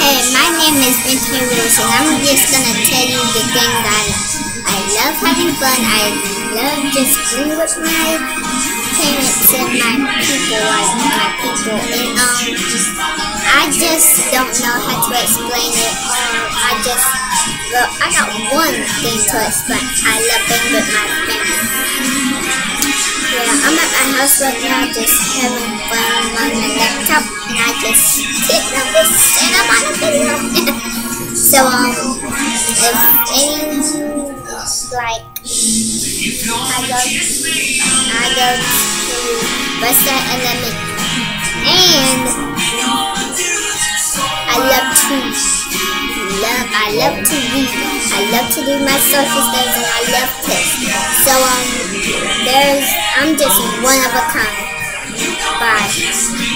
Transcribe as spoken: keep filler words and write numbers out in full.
Hey, my name is Benjamin Wilson. I'm just gonna tell you the thing that I love having fun. I love just being with my parents and my people, like my people. And um, I just don't know how to explain it. Or I just, well, I got one thing to explain. I love being with my family. Yeah, I'm at my house right now, just having fun on my laptop, and I just sit on this and I'm on a video. So um, if any like, I go, I go to Westside Element, and I love to love, I love to read, I love to do my social studies, and I love tips. So um, there's, I'm just one of a kind. Bye.